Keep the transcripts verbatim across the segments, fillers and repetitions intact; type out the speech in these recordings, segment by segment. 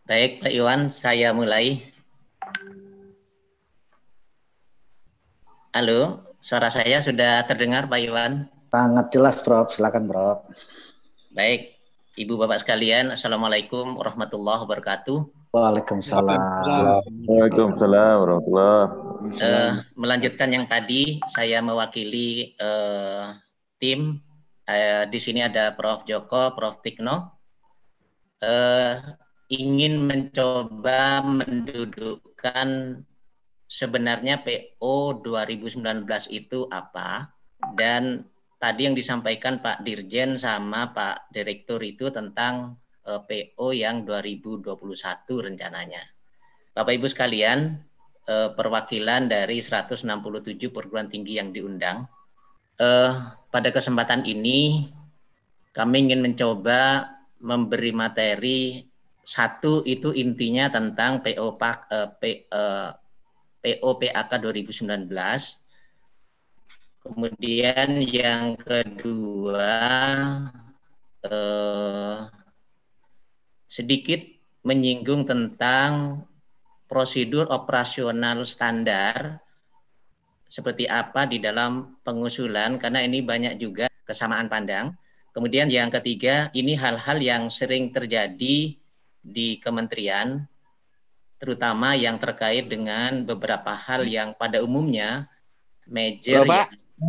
Baik, Pak Iwan, saya mulai. Halo, suara saya sudah terdengar, Pak Iwan? Sangat jelas, Prof. Silakan, Prof. Baik, Ibu Bapak sekalian, Assalamualaikum warahmatullahi wabarakatuh. Waalaikumsalam. Waalaikumsalam warahmatullahi Eh, melanjutkan yang tadi, saya mewakili eh, tim. Eh, di sini ada Prof Joko, Prof Tikno. Eh, ingin mencoba mendudukkan sebenarnya P O dua ribu sembilan belas itu apa, dan tadi yang disampaikan Pak Dirjen sama Pak Direktur itu tentang eh, P O yang dua ribu dua puluh satu rencananya. Bapak Ibu sekalian, eh, perwakilan dari seratus enam puluh tujuh perguruan tinggi yang diundang, eh, pada kesempatan ini kami ingin mencoba memberi materi. Satu, itu intinya tentang P O P A K, eh, P, eh, P O P A K dua ribu sembilan belas. Kemudian yang kedua, eh, sedikit menyinggung tentang prosedur operasional standar seperti apa di dalam pengusulan, karena ini banyak juga kesamaan pandang. Kemudian yang ketiga, ini hal-hal yang sering terjadi di kementerian, terutama yang terkait dengan beberapa hal yang pada umumnya major Halo, ya. Pak.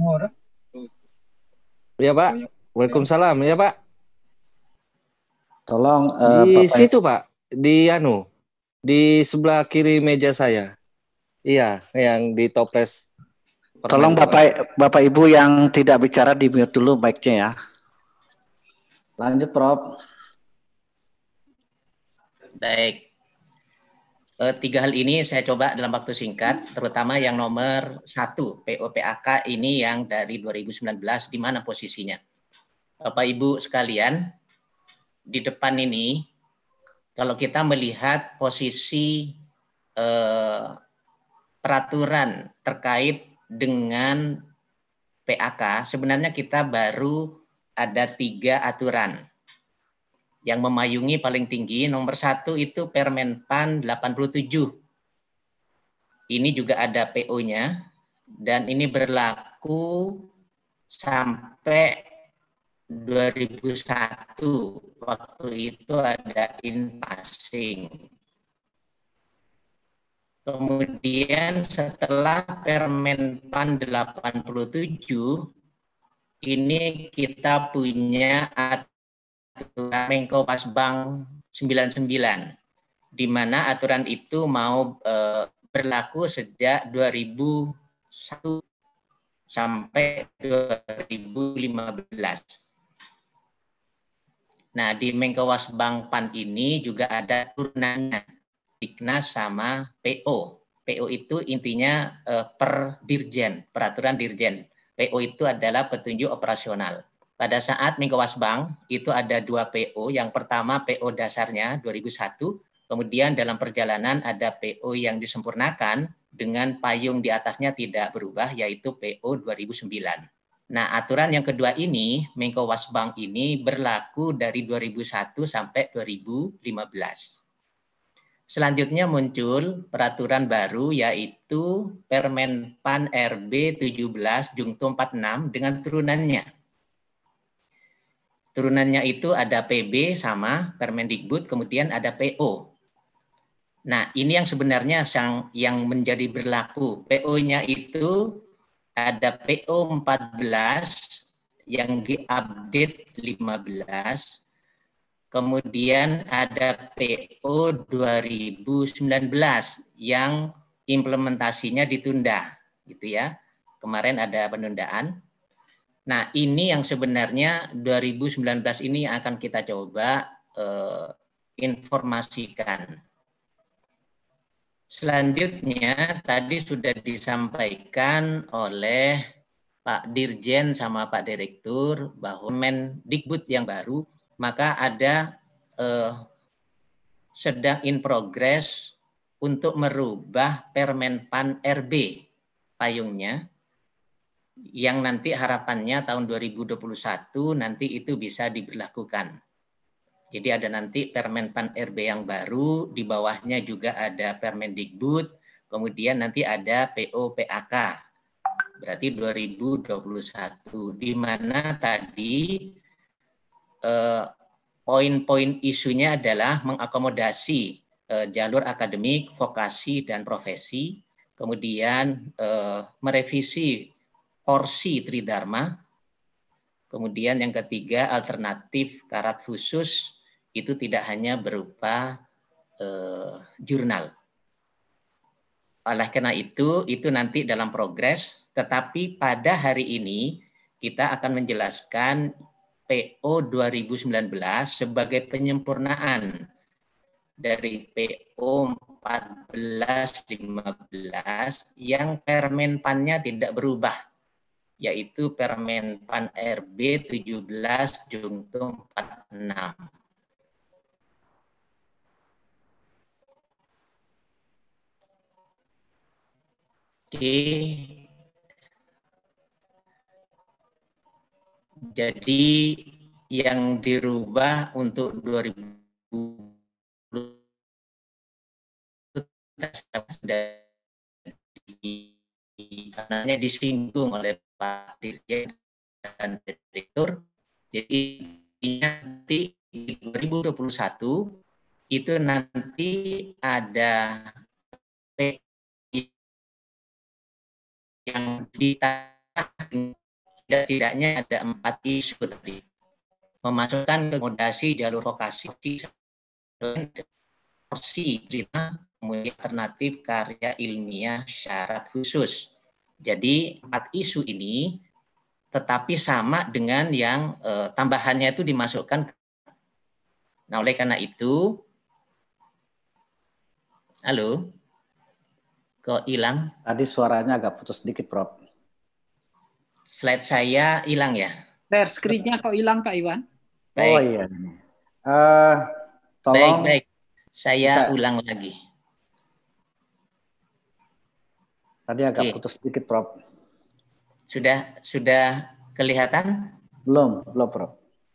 Ya, Pak. Waalaikumsalam, ya, Pak. Tolong uh, Di Bapak situ, Pak. Di anu, di sebelah kiri meja saya. Iya, yang di toples. Tolong Bapak Bapak Ibu yang tidak bicara di mute dulu mic-nya ya. Lanjut, Prof. Baik. E, tiga hal ini saya coba dalam waktu singkat, terutama yang nomor satu, P O P A K ini yang dari dua ribu sembilan belas, di mana posisinya. Bapak Ibu sekalian, di depan ini, kalau kita melihat posisi eh, peraturan terkait dengan P A K, sebenarnya kita baru ada tiga aturan yang memayungi paling tinggi. Nomor satu itu Permenpan delapan puluh tujuh. Ini juga ada P O-nya, dan ini berlaku sampai dua ribu satu. Waktu itu ada in passing. Kemudian setelah Permenpan delapan puluh tujuh, ini kita punya aturan Menko Pasbang sembilan puluh sembilan, di mana aturan itu mau e, berlaku sejak dua ribu satu sampai dua ribu lima belas. Nah, di Menko Pasbang Pan ini juga ada turunannya, Diknas sama P O. P O itu intinya eh, per dirjen, peraturan dirjen. P O itu adalah petunjuk operasional. Pada saat Menko Pasbang itu ada dua P O. Yang pertama P O dasarnya dua ribu satu, kemudian dalam perjalanan ada P O yang disempurnakan dengan payung di atasnya tidak berubah, yaitu P O dua ribu sembilan. Nah, aturan yang kedua ini, Menko Pasbang ini berlaku dari dua ribu satu sampai dua ribu lima belas. Selanjutnya muncul peraturan baru, yaitu Permenpan R B tujuh belas Jungto empat puluh enam dengan turunannya. Turunannya itu ada P B sama Permendikbud, kemudian ada P O. Nah, ini yang sebenarnya yang, yang menjadi berlaku. P O-nya itu ada P O empat belas yang diupdate lima belas. Kemudian ada P O dua ribu sembilan belas yang implementasinya ditunda, gitu ya. Kemarin ada penundaan. Nah, ini yang sebenarnya dua ribu sembilan belas ini akan kita coba eh, informasikan. Selanjutnya tadi sudah disampaikan oleh Pak Dirjen sama Pak Direktur bahwa Mendikbud yang baru, maka ada eh, sedang in progress untuk merubah Permenpan R B payungnya, yang nanti harapannya tahun dua ribu dua puluh satu nanti itu bisa diberlakukan. Jadi ada nanti Permenpan R B yang baru, di bawahnya juga ada Permendikbud, kemudian nanti ada P O P A K. Berarti dua ribu dua puluh satu, di mana tadi eh, poin-poin isunya adalah mengakomodasi eh, jalur akademik, vokasi, dan profesi, kemudian eh, merevisi porsi Tridharma, kemudian yang ketiga alternatif karat khusus, itu tidak hanya berupa eh, jurnal. Oleh karena itu, itu nanti dalam progres, tetapi pada hari ini kita akan menjelaskan P O dua ribu sembilan belas sebagai penyempurnaan dari P O empat belas lima belas yang Permenpannya tidak berubah, yaitu Permenpan R B tujuh belas Jungto empat puluh enam. Oke. Jadi yang dirubah untuk dua ribu sudah disinggung oleh Pak Dirjen dan Direktur. Jadi nanti di dua ribu dua puluh satu itu nanti ada yang ditangani, tidaknya ada empat isu tadi. Memasukkan akomodasi jalur vokasi, porsi cerita, kemudian alternatif karya ilmiah syarat khusus. Jadi empat isu ini tetapi sama dengan yang eh, tambahannya itu dimasukkan. Nah, oleh karena itu, halo, kok hilang? Tadi suaranya agak putus sedikit, Prof. Slide saya hilang ya? Share screen-nya kok hilang, Pak Iwan? Baik. Oh iya. Uh, tolong. Baik, baik. Saya bisa. ulang lagi. Tadi agak Oke. putus sedikit, Prof. Sudah sudah kelihatan? Belum, belum, Prof.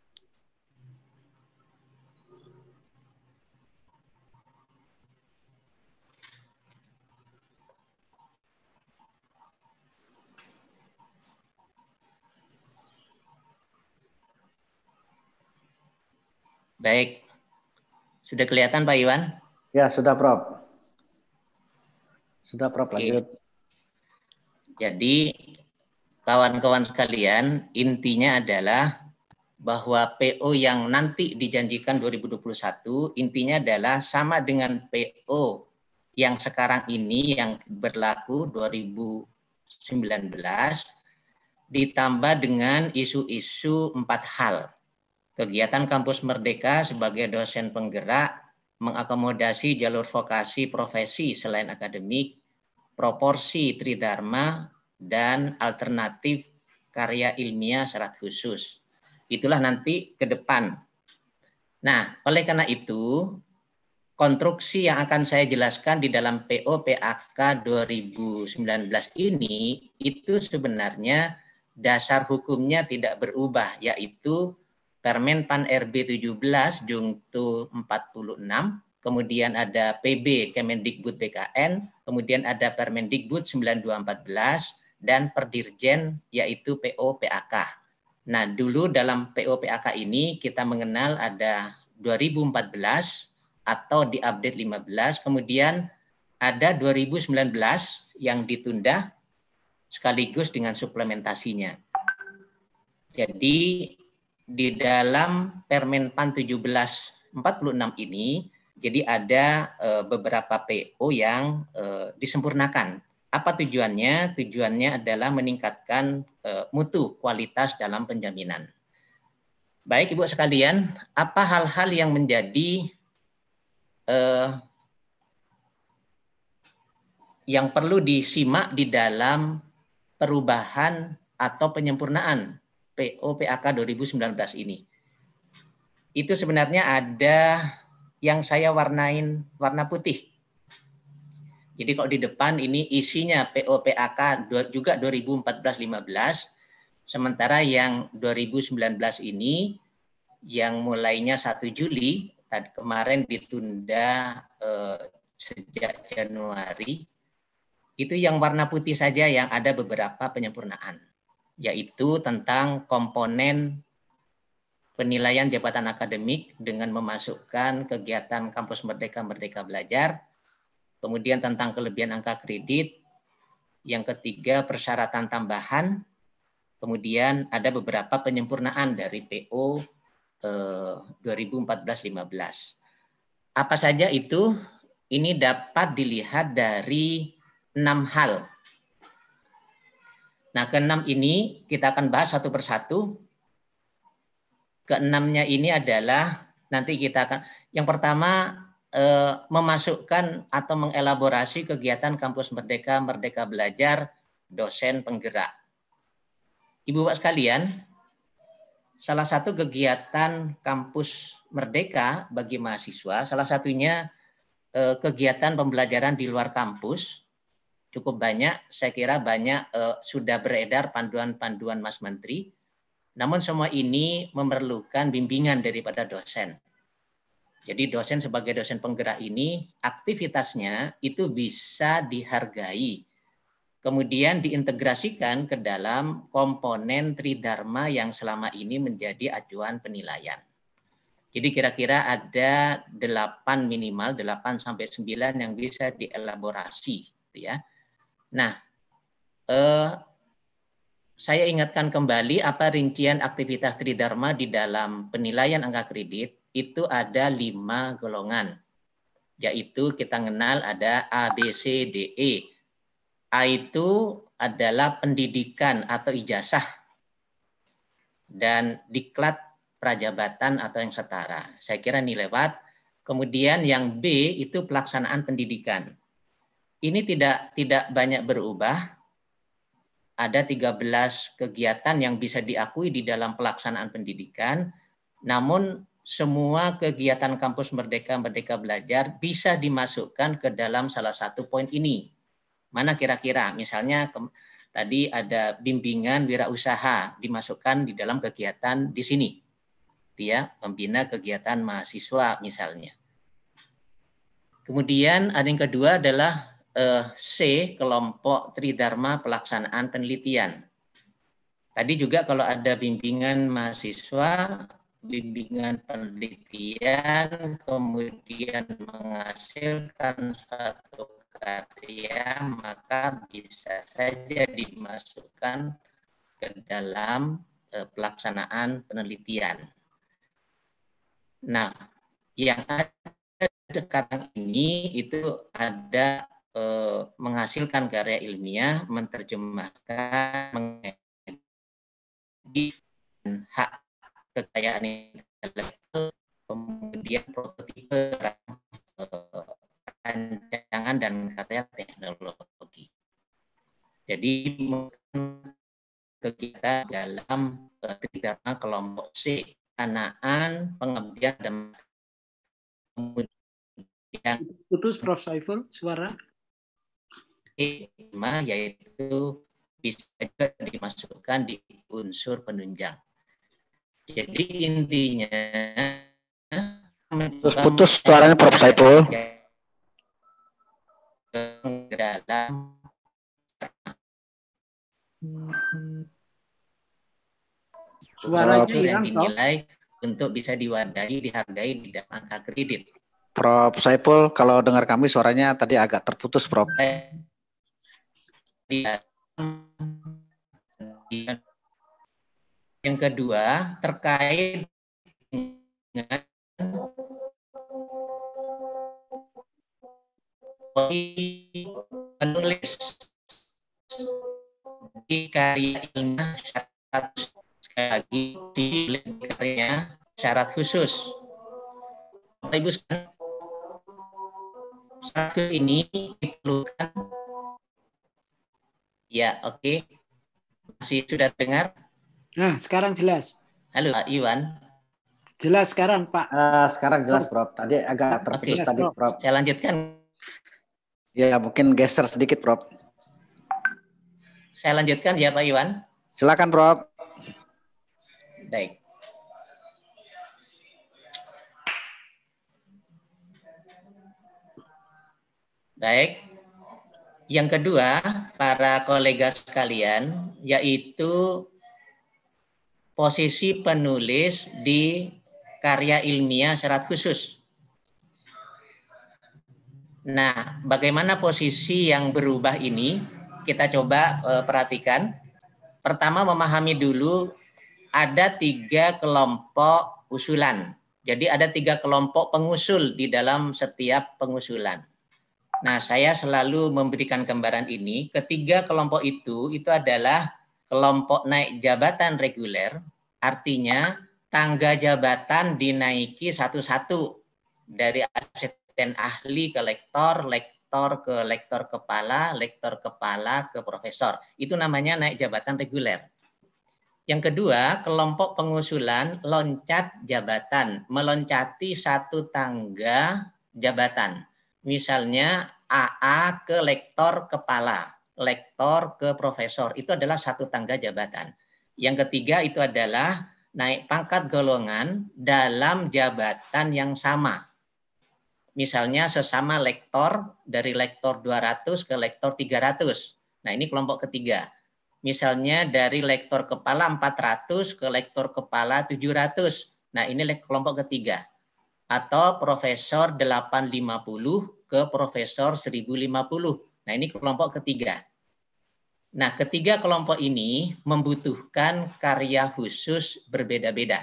Baik. Sudah kelihatan Pak Iwan? Ya, sudah, Prof. Sudah, Prof. Oke. Lanjut. Jadi, kawan-kawan sekalian, intinya adalah bahwa P O yang nanti dijanjikan dua ribu dua puluh satu, intinya adalah sama dengan P O yang sekarang ini yang berlaku dua ribu sembilan belas, ditambah dengan isu-isu empat hal. Kegiatan Kampus Merdeka sebagai dosen penggerak, mengakomodasi jalur vokasi profesi selain akademik, proporsi Tridharma, dan alternatif karya ilmiah syarat khusus. Itulah nanti ke depan. Nah, oleh karena itu, konstruksi yang akan saya jelaskan di dalam P O P A K dua ribu sembilan belas ini, itu sebenarnya dasar hukumnya tidak berubah, yaitu Permenpan R B tujuh belas Jungto empat puluh enam, kemudian ada P B Kemendikbud B K N, kemudian ada Permendikbud sembilan dua empat belas, dan Perdirjen yaitu P O P A K. Nah, dulu dalam P O P A K ini kita mengenal ada dua ribu empat belas atau di update lima belas, kemudian ada dua ribu sembilan belas yang ditunda sekaligus dengan suplementasinya. Jadi di dalam Permenpan tujuh belas empat puluh enam ini, jadi ada e, beberapa P O yang e, disempurnakan. Apa tujuannya? Tujuannya adalah meningkatkan e, mutu kualitas dalam penjaminan. Baik Ibu sekalian, apa hal-hal yang menjadi e, yang perlu disimak di dalam perubahan atau penyempurnaan P O P A K dua ribu sembilan belas ini? Itu sebenarnya ada yang saya warnain warna putih. Jadi kalau di depan ini isinya P O P A K juga dua ribu empat belas lima belas, sementara yang dua ribu sembilan belas ini yang mulainya satu Juli, tadi kemarin ditunda eh, sejak Januari, itu yang warna putih saja yang ada beberapa penyempurnaan, yaitu tentang komponen penilaian jabatan akademik dengan memasukkan kegiatan Kampus Merdeka Merdeka Belajar, kemudian tentang kelebihan angka kredit, yang ketiga persyaratan tambahan, kemudian ada beberapa penyempurnaan dari P O eh, dua ribu empat belas lima belas. Apa saja itu? Ini dapat dilihat dari enam hal. Nah, keenam ini kita akan bahas satu persatu. Keenamnya ini adalah nanti kita akan, yang pertama eh, memasukkan atau mengelaborasi kegiatan Kampus Merdeka Merdeka Belajar dosen penggerak. Ibu Bapak sekalian, salah satu kegiatan Kampus Merdeka bagi mahasiswa, salah satunya eh, kegiatan pembelajaran di luar kampus. Cukup banyak, saya kira banyak eh, sudah beredar panduan-panduan Mas Menteri. Namun semua ini memerlukan bimbingan daripada dosen. Jadi dosen sebagai dosen penggerak ini, aktivitasnya itu bisa dihargai. Kemudian diintegrasikan ke dalam komponen Tridharma yang selama ini menjadi acuan penilaian. Jadi kira-kira ada delapan minimal, delapan sampai sembilan yang bisa dielaborasi. Ya. Nah, eh, saya ingatkan kembali apa rincian aktivitas Tridharma di dalam penilaian angka kredit, itu ada lima golongan. Yaitu kita kenal ada A, B, C, D, E. A itu adalah pendidikan atau ijazah. Dan diklat prajabatan atau yang setara. Saya kira ini lewat. Kemudian yang B itu pelaksanaan pendidikan. Ini tidak tidak banyak berubah. Ada tiga belas kegiatan yang bisa diakui di dalam pelaksanaan pendidikan, namun semua kegiatan Kampus Merdeka Merdeka Belajar bisa dimasukkan ke dalam salah satu poin ini. Mana kira-kira? Misalnya ke, tadi ada bimbingan wirausaha dimasukkan di dalam kegiatan di sini. Ya, membina kegiatan mahasiswa misalnya. Kemudian ada yang kedua adalah C, kelompok Tridharma pelaksanaan penelitian. Tadi juga kalau ada bimbingan mahasiswa, bimbingan penelitian, kemudian menghasilkan suatu karya, maka bisa saja dimasukkan ke dalam pelaksanaan penelitian. Nah, yang ada sekarang ini itu ada Eh, menghasilkan karya ilmiah, menerjemahkan, mengedit hak kekayaan intelektual, kemudian prototipe eh, rancangan dan karya teknologi. Jadi kegiatan dalam eh, Tridharma kelompok C, kanaan, pengabdian dan kemudian putus Prof Saiful suara. Yaitu bisa juga dimasukkan di unsur penunjang. Jadi intinya putus suaranya Prof Saiful. Dalam suaranya yang dinilai untuk bisa diwadahi, dihargai di dalam angka kredit. Prof Saiful, kalau dengar kami suaranya tadi agak terputus, Prof. Yang kedua terkait dengan penulis di karya ilmiah syarat sekali lagi di karya syarat khusus. Bapak Ibu sekalian, syarat ini diperlukan. Ya, oke. Okay. Masih sudah dengar? Nah, sekarang jelas. Halo, Pak Iwan. Jelas sekarang, Pak. Uh, sekarang jelas, Prof. Tadi agak terputus okay. tadi, Prof. Saya lanjutkan. Ya, mungkin geser sedikit, Prof. Saya lanjutkan ya, Pak Iwan. Silakan, Prof. Baik. Baik. Yang kedua, para kolega sekalian, yaitu posisi penulis di karya ilmiah syarat khusus. Nah, bagaimana posisi yang berubah ini? Kita coba uh, perhatikan. Pertama, memahami dulu ada tiga kelompok usulan. Jadi ada tiga kelompok pengusul di dalam setiap pengusulan. Nah, saya selalu memberikan gambaran ini. Ketiga kelompok itu, itu adalah kelompok naik jabatan reguler, artinya tangga jabatan dinaiki satu-satu dari asisten ahli ke lektor, lektor ke lektor kepala, lektor kepala ke profesor. Itu namanya naik jabatan reguler. Yang kedua, kelompok pengusulan loncat jabatan, meloncati satu tangga jabatan. Misalnya A A ke lektor kepala, lektor ke profesor, itu adalah satu tangga jabatan. Yang ketiga itu adalah naik pangkat golongan dalam jabatan yang sama. Misalnya sesama lektor dari lektor dua ratus ke lektor tiga ratus. Nah, ini kelompok ketiga. Misalnya dari lektor kepala empat ratus ke lektor kepala tujuh ratus. Nah, ini kelompok ketiga. Atau profesor delapan ratus lima puluh ke profesor seribu lima puluh. Nah, ini kelompok ketiga. Nah, ketiga kelompok ini membutuhkan karya khusus berbeda-beda.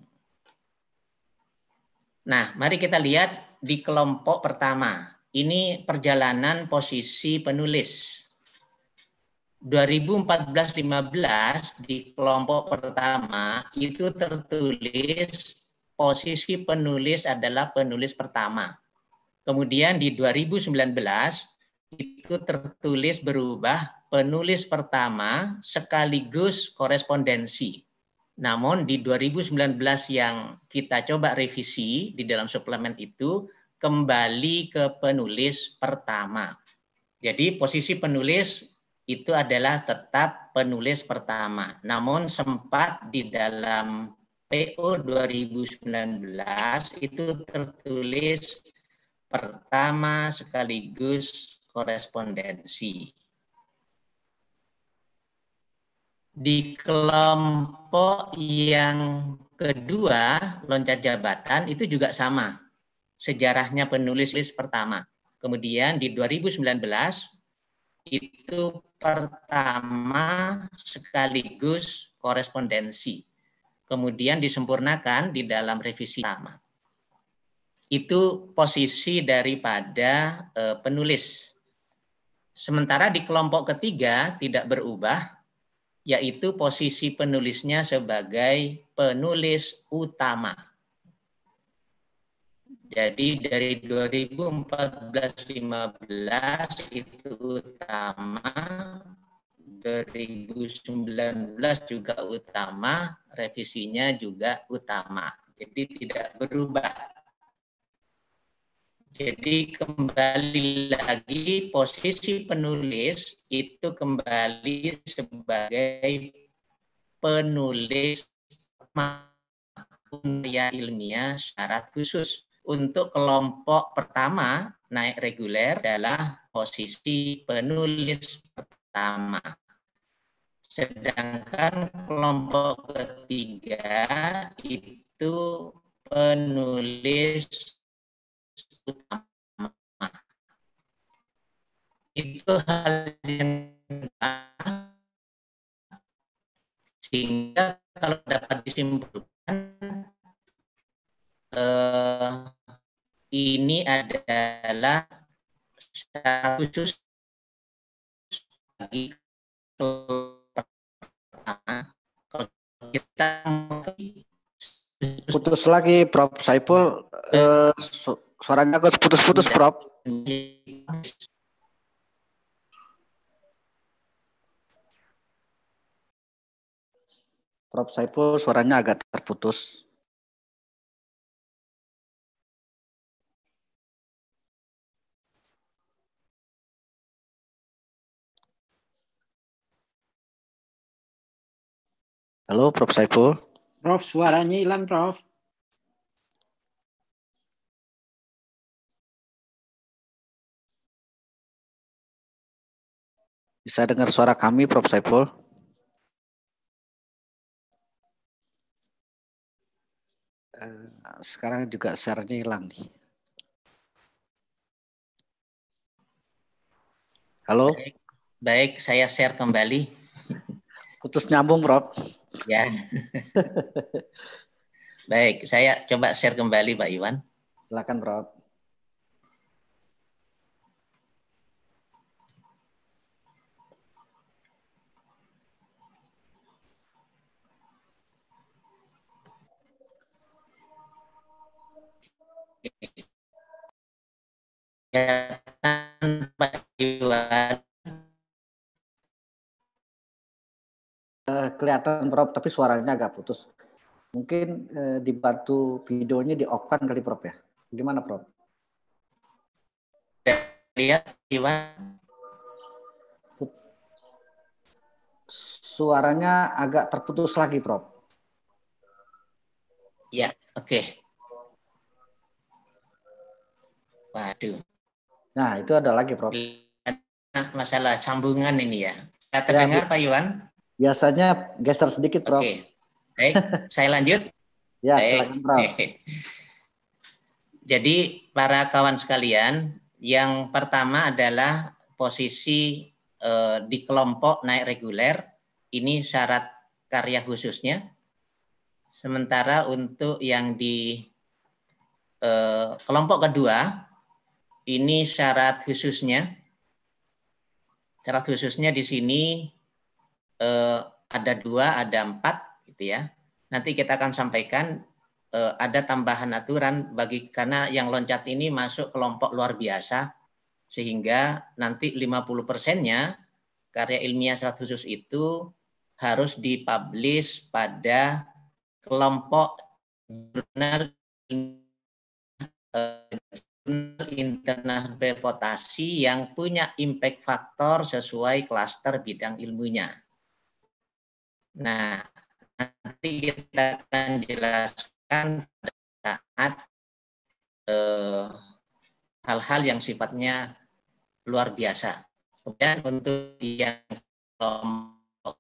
Nah, mari kita lihat di kelompok pertama. Ini perjalanan posisi penulis. dua ribu empat belas lima belas di kelompok pertama itu tertulis posisi penulis adalah penulis pertama. Kemudian di dua ribu sembilan belas itu tertulis berubah penulis pertama sekaligus korespondensi. Namun di dua ribu sembilan belas yang kita coba revisi di dalam suplemen itu kembali ke penulis pertama. Jadi posisi penulis itu adalah tetap penulis pertama. Namun sempat di dalam P O dua ribu sembilan belas itu tertulis pertama sekaligus korespondensi. Di kelompok yang kedua, loncat jabatan, itu juga sama. Sejarahnya penulis pertama. Kemudian di dua ribu sembilan belas, itu pertama sekaligus korespondensi. Kemudian disempurnakan di dalam revisi pertama. Itu posisi daripada e, penulis. Sementara di kelompok ketiga tidak berubah, yaitu posisi penulisnya sebagai penulis utama. Jadi dari dua ribu empat belas lima belas itu utama, dua ribu sembilan belas juga utama, revisinya juga utama. Jadi tidak berubah. Jadi kembali lagi posisi penulis itu kembali sebagai penulis karya ilmiah syarat khusus. Untuk kelompok pertama naik reguler adalah posisi penulis pertama. Sedangkan kelompok ketiga itu penulis utama. Itu hal yang sehingga kalau dapat disimpulkan eh, ini adalah syarat khusus bagi pertama. Kalau kita Putus lagi, Prof Saiful. Eh, su suaranya agak putus-putus, Prof. Prof Saiful, suaranya agak terputus. Halo, Prof Saiful. Prof, suaranya hilang, Prof. Bisa dengar suara kami, Prof Saiful? Uh, sekarang juga share-nya hilang nih. Halo? Baik, baik, saya share kembali. Putus nyambung, Prof. Ya. Baik, saya coba share kembali, Pak Iwan. Silakan, Prof. Pak Iwan. Uh, kelihatan, Prof, tapi suaranya agak putus. Mungkin uh, dibantu videonya di off-kan kali, Prof ya. Gimana, Prof? Lihat, Iwan. Suaranya agak terputus lagi, Prof. Ya, oke. Okay. Waduh. Nah, itu ada lagi, Prof. Masalah sambungan ini ya. Kita terdengar, ya, Pak Iwan? Biasanya geser sedikit, Prof. Oke. Baik, saya lanjut. Ya, Baik. silakan, Prof. Jadi, para kawan sekalian, yang pertama adalah posisi eh, di kelompok naik reguler. Ini syarat karya khususnya. Sementara untuk yang di eh, kelompok kedua, ini syarat khususnya. Syarat khususnya di sini eh, ada dua, ada empat, gitu ya. Nanti kita akan sampaikan eh, ada tambahan aturan bagi karena yang loncat ini masuk kelompok luar biasa, sehingga nanti lima puluh persennya karya ilmiah syarat khusus itu harus dipublish pada kelompok jurnal internal reputasi yang punya impact faktor sesuai klaster bidang ilmunya. Nah, nanti kita akan jelaskan pada saat hal-hal eh, yang sifatnya luar biasa. Kemudian untuk yang kelompok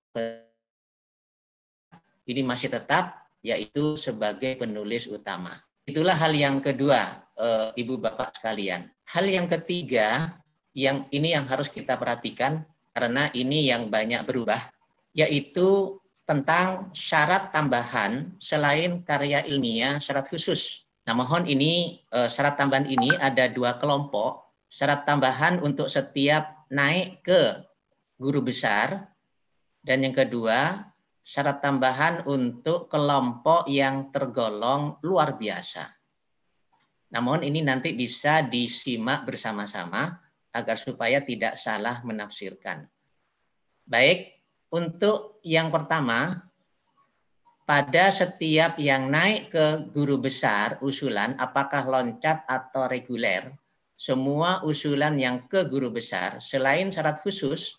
ini masih tetap, yaitu sebagai penulis utama. Itulah hal yang kedua, e, Ibu Bapak sekalian. Hal yang ketiga, yang ini yang harus kita perhatikan, karena ini yang banyak berubah, yaitu tentang syarat tambahan selain karya ilmiah syarat khusus. Nah, mohon ini, e, syarat tambahan ini ada dua kelompok. Syarat tambahan untuk setiap naik ke guru besar, dan yang kedua, syarat tambahan untuk kelompok yang tergolong luar biasa. Namun ini nanti bisa disimak bersama-sama agar supaya tidak salah menafsirkan. Baik, untuk yang pertama, pada setiap yang naik ke guru besar usulan, apakah loncat atau reguler, semua usulan yang ke guru besar, selain syarat khusus,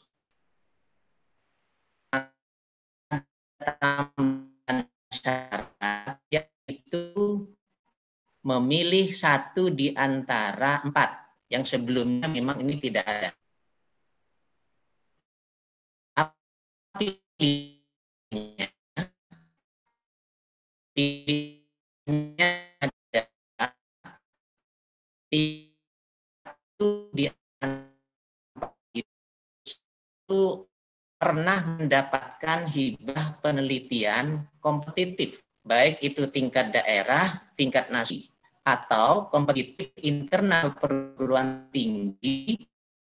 tambahan syarat yaitu memilih satu di antara empat yang sebelumnya memang ini tidak ada. Pilihnya, pilihnya adalah satu di antara itu pernah mendapatkan hibah penelitian kompetitif, baik itu tingkat daerah, tingkat nasional, atau kompetitif internal perguruan tinggi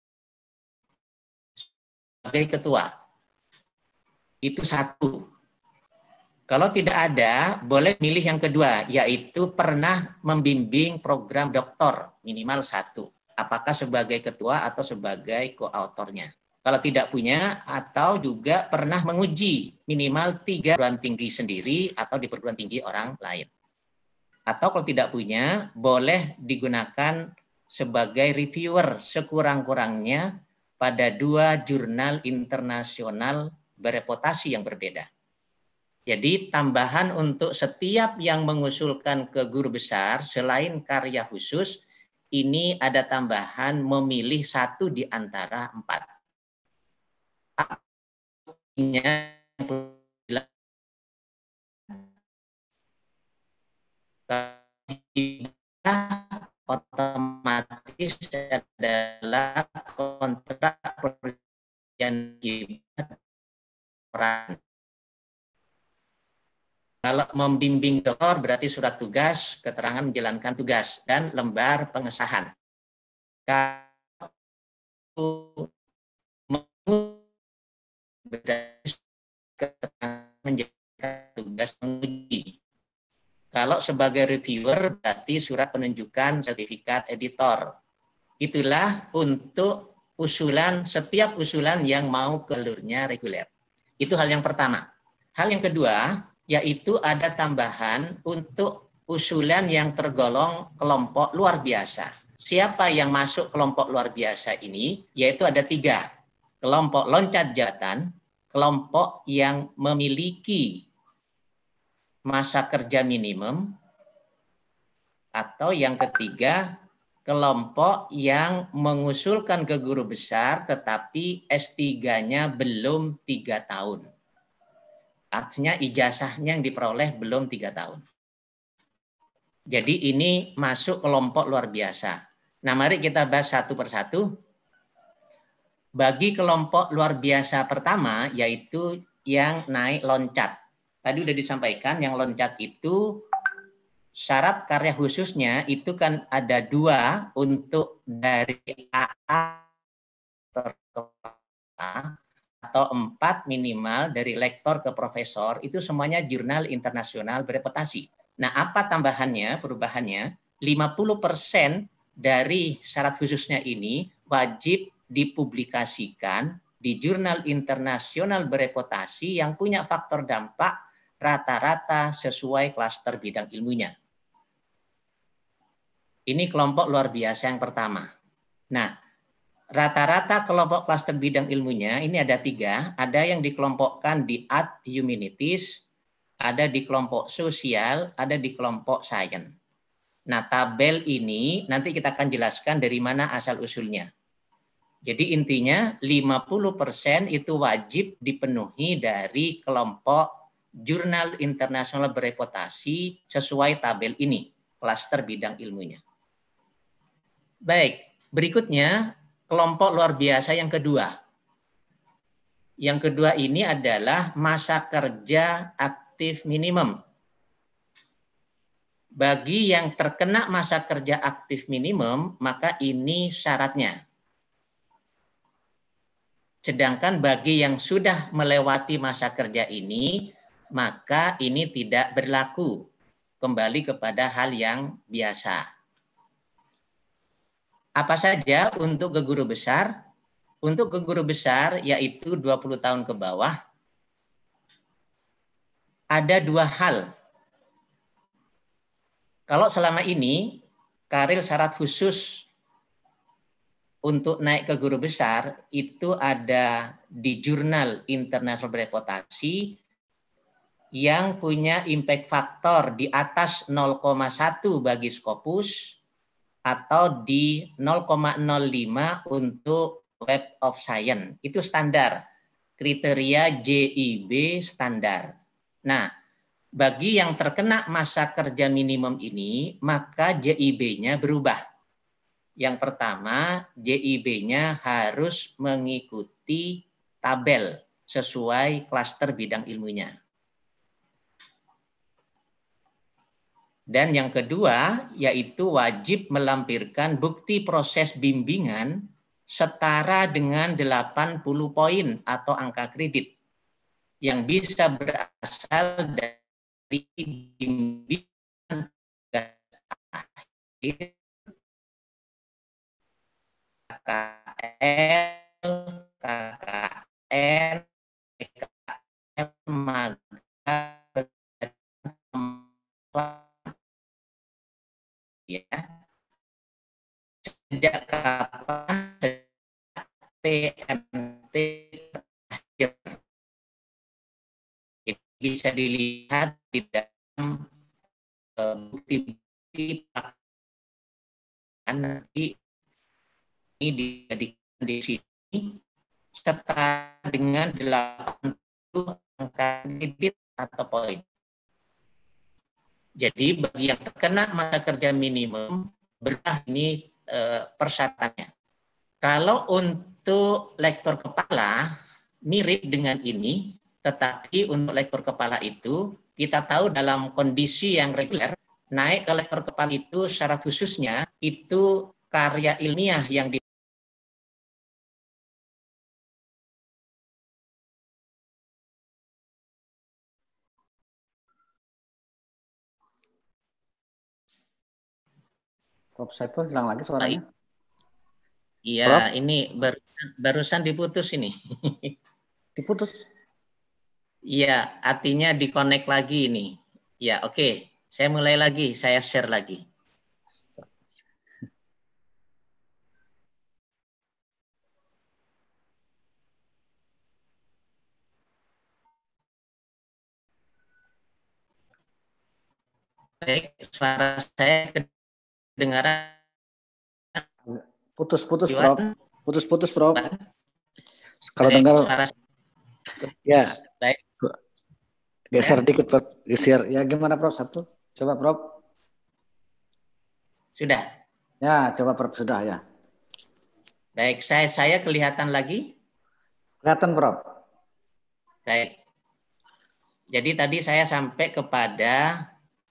sebagai ketua. Itu satu. Kalau tidak ada, boleh milih yang kedua, yaitu pernah membimbing program doktor, minimal satu. Apakah sebagai ketua atau sebagai koautornya. Kalau tidak punya, atau juga pernah menguji minimal tiga perguruan tinggi sendiri atau di perguruan tinggi orang lain. Atau kalau tidak punya, boleh digunakan sebagai reviewer sekurang-kurangnya pada dua jurnal internasional bereputasi yang berbeda. Jadi tambahan untuk setiap yang mengusulkan ke guru besar selain karya khusus, ini ada tambahan memilih satu di antara empat. otomatis adalah kontrak perjanjian peran. Kalau membimbing dokter berarti surat tugas, keterangan menjalankan tugas, dan lembar pengesahan. Kalau menjalankan tugas menguji. Kalau sebagai reviewer berarti surat penunjukan sertifikat editor. Itulah untuk usulan, setiap usulan yang mau ke jalurnya reguler. Itu hal yang pertama. Hal yang kedua, yaitu ada tambahan untuk usulan yang tergolong kelompok luar biasa. Siapa yang masuk kelompok luar biasa ini? Yaitu ada tiga. Kelompok loncat jabatan, kelompok yang memiliki masa kerja minimum, atau yang ketiga, kelompok yang mengusulkan ke guru besar tetapi S tiga-nya belum tiga tahun. Artinya ijazahnya yang diperoleh belum tiga tahun. Jadi ini masuk kelompok luar biasa. Nah, mari kita bahas satu persatu. Bagi kelompok luar biasa pertama, yaitu yang naik loncat. Tadi sudah disampaikan yang loncat itu syarat karya khususnya itu kan ada dua untuk dari A A atau empat minimal dari lektor ke profesor itu semuanya jurnal internasional bereputasi. Nah, apa tambahannya, perubahannya? lima puluh persen dari syarat khususnya ini wajib dipublikasikan di jurnal internasional bereputasi yang punya faktor dampak rata-rata sesuai klaster bidang ilmunya. Ini kelompok luar biasa yang pertama. Nah, rata-rata kelompok klaster bidang ilmunya ini ada tiga. Ada yang dikelompokkan di Art Humanities, ada di kelompok sosial, ada di kelompok sains. Nah, tabel ini nanti kita akan jelaskan dari mana asal-usulnya. Jadi intinya lima puluh persen itu wajib dipenuhi dari kelompok jurnal internasional bereputasi sesuai tabel ini, klaster bidang ilmunya. Baik, berikutnya kelompok luar biasa yang kedua. Yang kedua ini adalah masa kerja aktif minimum. Bagi yang terkena masa kerja aktif minimum, maka ini syaratnya. Sedangkan bagi yang sudah melewati masa kerja ini, maka ini tidak berlaku, kembali kepada hal yang biasa. Apa saja untuk ke guru besar? Untuk ke guru besar yaitu dua puluh tahun ke bawah, ada dua hal. Kalau selama ini karir syarat khusus untuk naik ke guru besar itu ada di jurnal internasional bereputasi yang punya impact faktor di atas nol koma satu bagi Scopus atau di nol koma nol lima untuk Web of Science. Itu standar, kriteria J I B standar. Nah, bagi yang terkena masa kerja minimum ini, maka J I B-nya berubah. Yang pertama, J I B-nya harus mengikuti tabel sesuai klaster bidang ilmunya. Dan yang kedua, yaitu wajib melampirkan bukti proses bimbingan setara dengan delapan puluh poin atau angka kredit yang bisa berasal dari bimbingan akhir, K K L, K K N, P K L, magang, ya. Sejak kapan P M T terakhir? Bisa dilihat di dalam bukti-bukti nanti ini dijadikan di sini setara dengan delapan angka kredit atau poin. Jadi bagi yang terkena masa kerja minimum, berubah ini e, persyaratannya. Kalau untuk lektor kepala, mirip dengan ini, tetapi untuk lektor kepala itu, kita tahu dalam kondisi yang reguler, naik ke lektor kepala itu syarat khususnya, itu karya ilmiah yang di Prof Saiful hilang lagi suaranya. Iya, ini bar, barusan diputus ini. Diputus? Iya, artinya di-connect lagi ini. Ya, oke. Okay. Saya mulai lagi, saya share lagi. Baik, suara saya kedengaran. Putus-putus, Prof. Putus-putus, Prof. Kalau baik, dengar, suara... ya. Baik. Geser ya. Dikit, Prof. Geser. Ya, gimana, Prof? Satu. Coba, Prof. Sudah. Ya, coba, Prof. Sudah, ya. Baik, saya saya kelihatan lagi? Kelihatan, Prof. Baik. Jadi tadi saya sampai kepada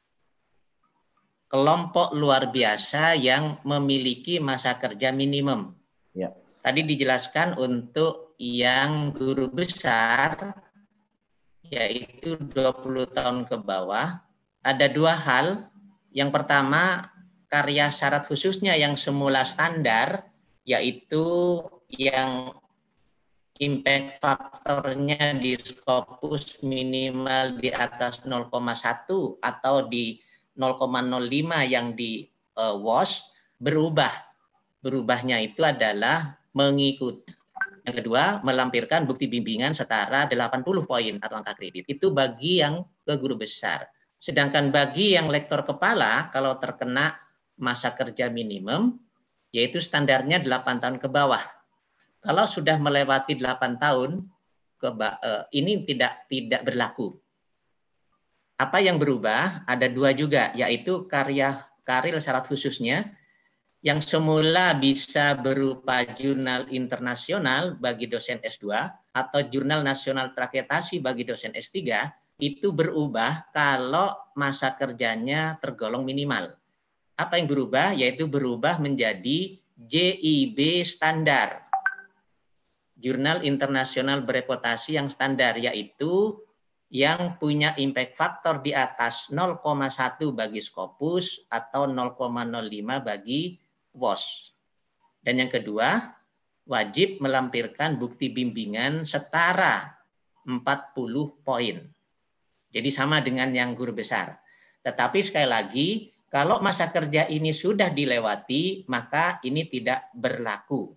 kelompok luar biasa yang memiliki masa kerja minimum. Ya. Tadi dijelaskan untuk yang guru besar, yaitu dua puluh tahun ke bawah, ada dua hal. Yang pertama, karya syarat khususnya yang semula standar, yaitu yang impact faktornya di Scopus minimal di atas nol koma satu atau di nol koma nol lima yang di uh, W O S berubah. Berubahnya itu adalah mengikuti. Yang kedua, melampirkan bukti bimbingan setara delapan puluh poin atau angka kredit. Itu bagi yang ke guru besar. Sedangkan bagi yang lektor kepala, kalau terkena masa kerja minimum, yaitu standarnya delapan tahun ke bawah. Kalau sudah melewati delapan tahun, ke, uh, ini tidak tidak berlaku. Apa yang berubah? Ada dua juga, yaitu karya karil syarat khususnya yang semula bisa berupa jurnal internasional bagi dosen S dua atau jurnal nasional traketasi bagi dosen S tiga, itu berubah kalau masa kerjanya tergolong minimal. Apa yang berubah? Yaitu berubah menjadi J I B standar. Jurnal internasional bereputasi yang standar, yaitu yang punya impact factor di atas nol koma satu bagi Scopus atau nol koma nol lima bagi W O S. Dan yang kedua, wajib melampirkan bukti bimbingan setara empat puluh poin. Jadi sama dengan yang guru besar. Tetapi sekali lagi, kalau masa kerja ini sudah dilewati, maka ini tidak berlaku.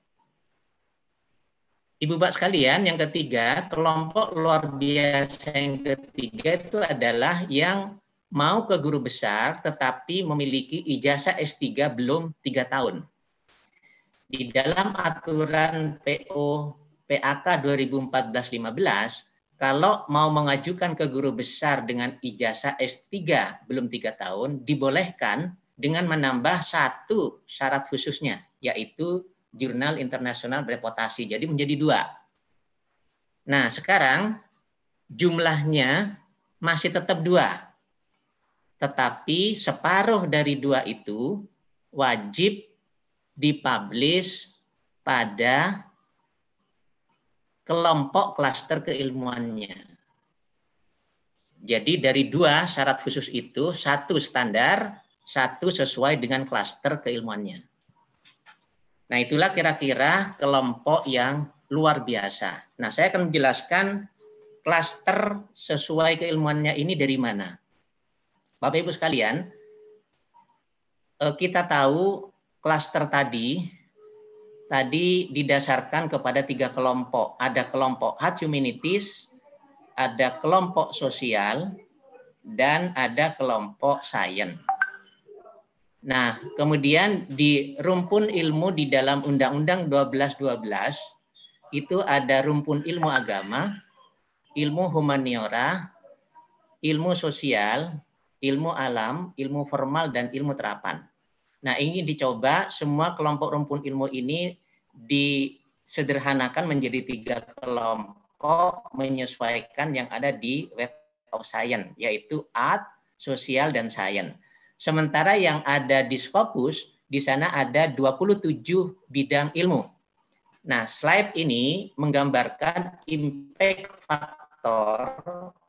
Ibu Bapak sekalian, yang ketiga, kelompok luar biasa yang ketiga itu adalah yang mau ke guru besar tetapi memiliki ijazah S tiga belum tiga tahun. Di dalam aturan P O P A K dua ribu empat belas lima belas, kalau mau mengajukan ke guru besar dengan ijazah S tiga belum tiga tahun, dibolehkan dengan menambah satu syarat khususnya, yaitu jurnal internasional bereputasi. Jadi menjadi dua. Nah, sekarang jumlahnya masih tetap dua. Tetapi separuh dari dua itu wajib dipublish pada kelompok klaster keilmuannya. Jadi dari dua syarat khusus itu, satu standar, satu sesuai dengan klaster keilmuannya. Nah, itulah kira-kira kelompok yang luar biasa. Nah, saya akan menjelaskan klaster sesuai keilmuannya ini dari mana. Bapak Ibu sekalian, kita tahu klaster tadi, tadi didasarkan kepada tiga kelompok. Ada kelompok Hard Humanities, ada kelompok sosial, dan ada kelompok sains. Nah, kemudian di rumpun ilmu di dalam Undang-Undang dua belas dua belas itu ada rumpun ilmu agama, ilmu humaniora, ilmu sosial, ilmu alam, ilmu formal, dan ilmu terapan. Nah, ingin dicoba semua kelompok rumpun ilmu ini disederhanakan menjadi tiga kelompok menyesuaikan yang ada di Web of Science, yaitu art, sosial, dan science. Sementara yang ada di Scopus, di sana ada dua puluh tujuh bidang ilmu. Nah, slide ini menggambarkan impact faktor.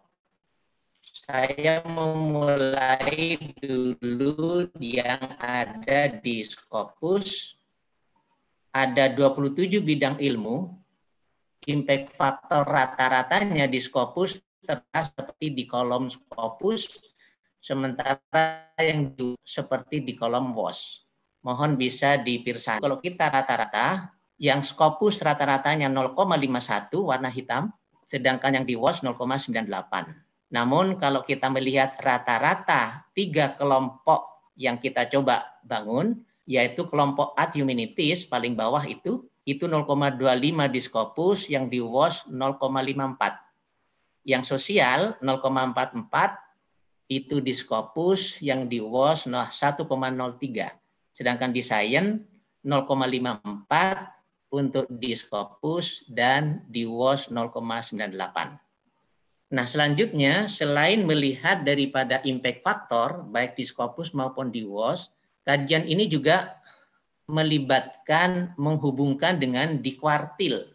Saya memulai dulu yang ada di Scopus. Ada dua puluh tujuh bidang ilmu. Impact faktor rata-ratanya di Scopus terlihat seperti di kolom Scopus, sementara yang seperti di kolom W O S. Mohon bisa dipirsani. Kalau kita rata-rata, yang Scopus rata-ratanya nol koma lima satu warna hitam, sedangkan yang di W O S nol koma sembilan delapan. Namun kalau kita melihat rata-rata tiga kelompok yang kita coba bangun, yaitu kelompok Art Humanities paling bawah itu, itu nol koma dua lima di Scopus, yang di W O S nol koma lima empat. Yang sosial nol koma empat empat itu di Scopus, yang di W O S satu koma nol tiga. Sedangkan di Science nol koma lima empat untuk di Scopus dan di W O S nol koma sembilan delapan. Nah, selanjutnya selain melihat daripada impact factor baik di Scopus maupun di W O S, kajian ini juga melibatkan, menghubungkan dengan di kuartil.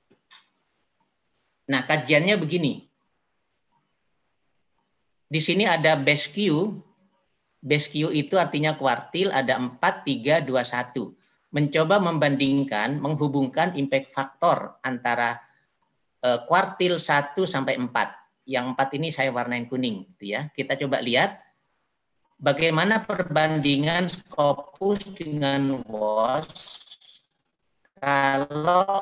Nah, kajiannya begini. Di sini ada base Q. Base Q itu artinya kuartil, ada empat, tiga, dua, satu. Mencoba membandingkan, menghubungkan impact factor antara uh, kuartil satu sampai empat. Yang empat ini saya warnain kuning. Gitu ya. Kita coba lihat bagaimana perbandingan Scopus dengan W O S kalau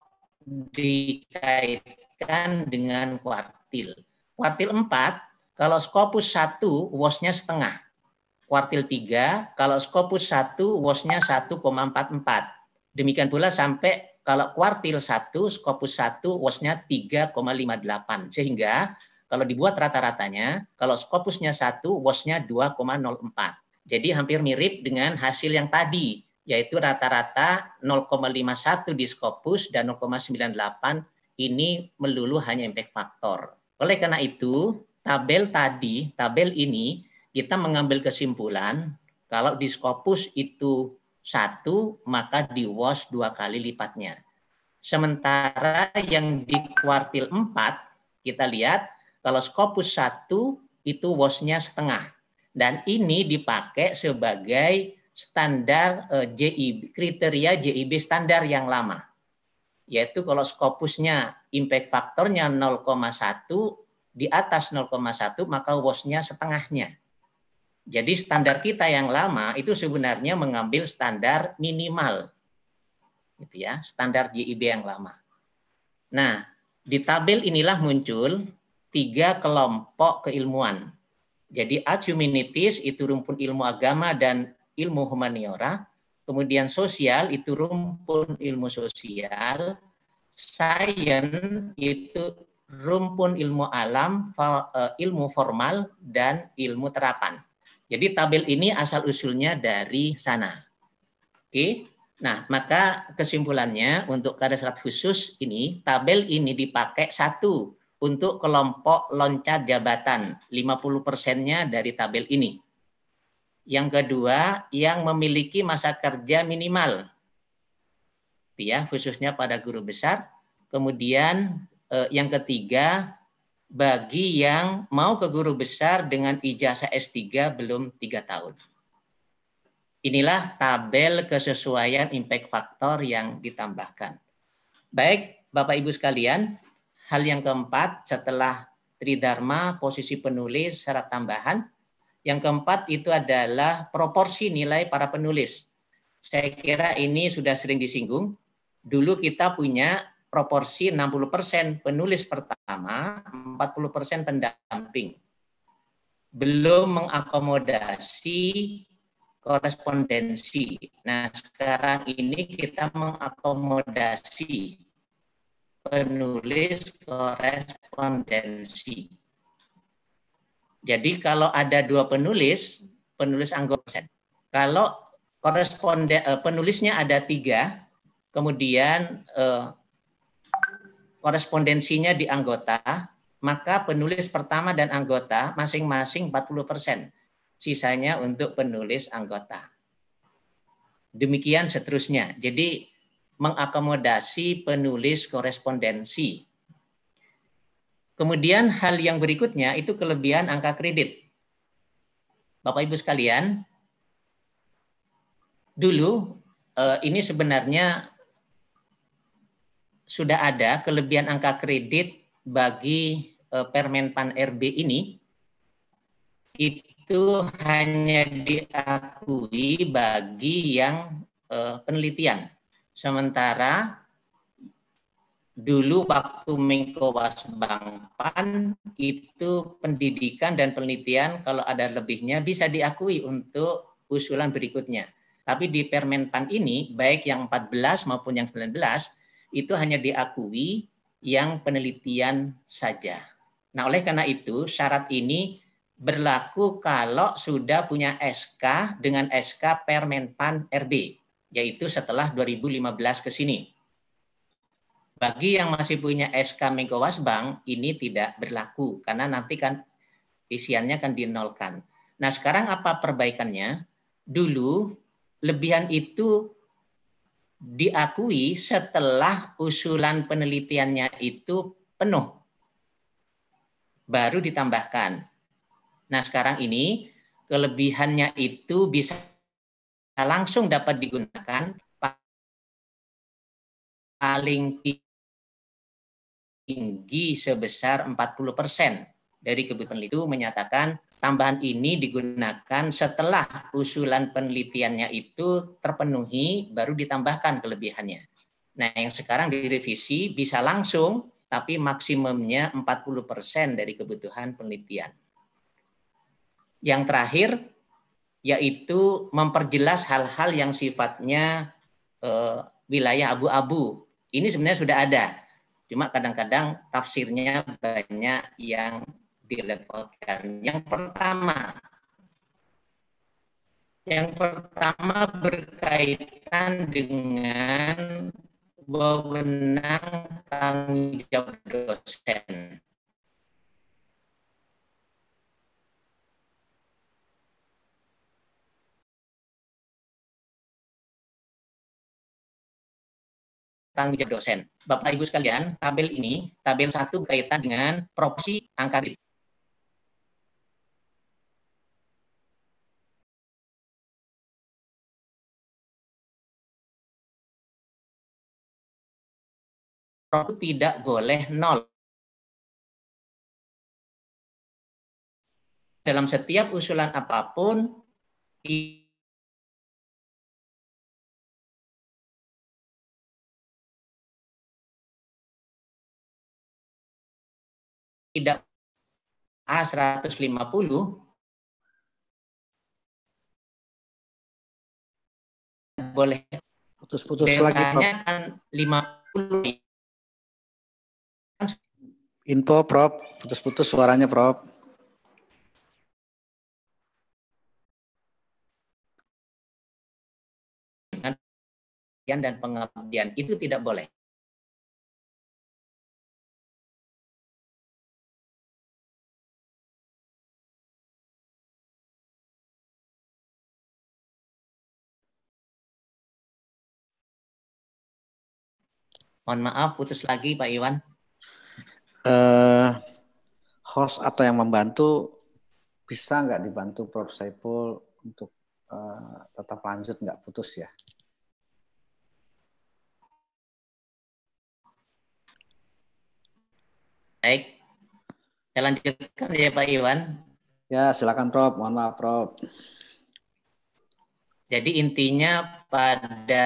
dikaitkan dengan kuartil. Kuartil empat, kalau Scopus satu, W O S-nya setengah. Kuartil tiga, kalau Scopus satu, W O S-nya satu koma empat empat. Demikian pula sampai kalau kuartil satu, Scopus satu, W O S-nya tiga koma lima delapan. Sehingga kalau dibuat rata-ratanya, kalau Scopus-nya satu, W O S-nya dua koma nol empat. Jadi hampir mirip dengan hasil yang tadi, yaitu rata-rata nol koma lima satu di Scopus dan nol koma sembilan delapan ini melulu hanya impact factor. Oleh karena itu, tabel tadi, tabel ini kita mengambil kesimpulan kalau di Scopus itu satu, maka di W O S dua kali lipatnya. Sementara yang di kuartil empat, kita lihat kalau Scopus satu itu W O S-nya setengah. Dan ini dipakai sebagai standar eh, J I B, kriteria J I B standar yang lama. Yaitu kalau Scopusnya impact faktornya nol koma satu, di atas nol koma satu, maka W O S-nya setengahnya. Jadi standar kita yang lama itu sebenarnya mengambil standar minimal, gitu ya, standar J I B yang lama. Nah, di tabel inilah muncul tiga kelompok keilmuan. Jadi Art Humanities itu rumpun ilmu agama dan ilmu humaniora, kemudian sosial itu rumpun ilmu sosial, science itu rumpun ilmu alam, ilmu formal, dan ilmu terapan. Jadi tabel ini asal-usulnya dari sana. Oke, nah maka kesimpulannya untuk kadasrat khusus ini, tabel ini dipakai satu untuk kelompok loncat jabatan, lima puluh persennya dari tabel ini. Yang kedua, yang memiliki masa kerja minimal, ya, khususnya pada guru besar. Kemudian eh, yang ketiga, bagi yang mau ke guru besar dengan ijazah S tiga belum tiga tahun. Inilah tabel kesesuaian impact factor yang ditambahkan. Baik, Bapak Ibu sekalian, hal yang keempat setelah Tridharma, posisi penulis, syarat tambahan. Yang keempat itu adalah proporsi nilai para penulis. Saya kira ini sudah sering disinggung. Dulu kita punya proporsi enam puluh persen penulis pertama, empat puluh persen pendamping. Belum mengakomodasi korespondensi. Nah, sekarang ini kita mengakomodasi penulis korespondensi. Jadi kalau ada dua penulis, penulis anggota. Kalau koresponden penulisnya ada tiga, kemudian eh, korespondensinya di anggota, maka penulis pertama dan anggota masing-masing empat puluh persen. Sisanya untuk penulis anggota. Demikian seterusnya. Jadi mengakomodasi penulis korespondensi. Kemudian hal yang berikutnya itu kelebihan angka kredit. Bapak Ibu sekalian, dulu eh, ini sebenarnya sudah ada kelebihan angka kredit bagi eh, Permenpan R B ini. Itu hanya diakui bagi yang eh, penelitian. Sementara dulu waktu Menko Wasbangpan itu pendidikan dan penelitian kalau ada lebihnya bisa diakui untuk usulan berikutnya. Tapi di Permenpan ini baik yang empat belas maupun yang sembilan belas itu hanya diakui yang penelitian saja. Nah, oleh karena itu syarat ini berlaku kalau sudah punya S K dengan S K Permenpan R B, yaitu setelah dua ribu lima belas ke sini. Bagi yang masih punya S K Menko Wasbang, ini tidak berlaku, karena nanti kan isiannya kan dinolkan. Nah, sekarang apa perbaikannya? Dulu, lebihan itu diakui setelah usulan penelitiannya itu penuh. Baru ditambahkan. Nah, sekarang ini, kelebihannya itu bisa langsung dapat digunakan paling tinggi sebesar empat puluh persen dari kebutuhan itu menyatakan tambahan ini digunakan setelah usulan penelitiannya itu terpenuhi baru ditambahkan kelebihannya. Nah, yang sekarang direvisi bisa langsung tapi maksimumnya empat puluh persen dari kebutuhan penelitian. Yang terakhir yaitu memperjelas hal-hal yang sifatnya eh, wilayah abu-abu. Ini sebenarnya sudah ada. Cuma kadang-kadang tafsirnya banyak yang dilepotkan. Yang pertama, yang pertama berkaitan dengan wewenang tanggung jawab dosen. Tanggung jawab dosen. Bapak Ibu sekalian, tabel ini, tabel satu berkaitan dengan proporsi angka kredit. Tidak boleh nol. Dalam setiap usulan apapun, tidak A seratus lima puluh boleh putus-putus lagi, Prof. Kan lima puluh. Info, Prof. Putus-putus suaranya, Prof. Dan pengabdian itu tidak boleh. Mohon maaf, putus lagi Pak Iwan. Uh, host atau yang membantu bisa nggak dibantu Prof Saiful untuk uh, tetap lanjut nggak putus ya? Baik, saya lanjutkan ya Pak Iwan. Ya silakan Prof, mohon maaf Prof. Jadi intinya pada